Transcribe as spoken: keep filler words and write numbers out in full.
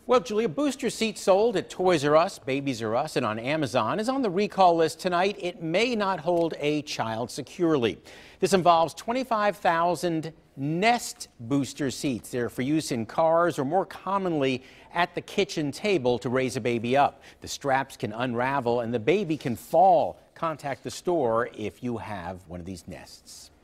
Well, Julia, booster seat sold at Toys R Us, Babies R Us, and on Amazon is on the recall list tonight. It may not hold a child securely. This involves twenty-five thousand Nest booster seats. They're for use in cars or more commonly at the kitchen table to raise a baby up. The straps can unravel and the baby can fall. Contact the store if you have one of these nests.